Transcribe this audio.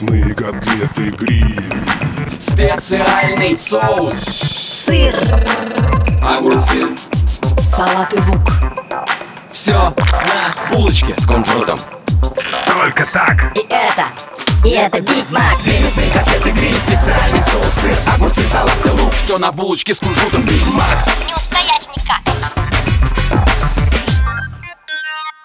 мясные котлеты, гриль, специальный соус, сыр, огурцы, салат и лук. все на булочке с кунжутом. только так. И это Биг Мак. Две мясные котлеты, гриль, специальный соус, сыр, огурцы, салат и лук. Все на булочке с кунжутом. Биг Мак.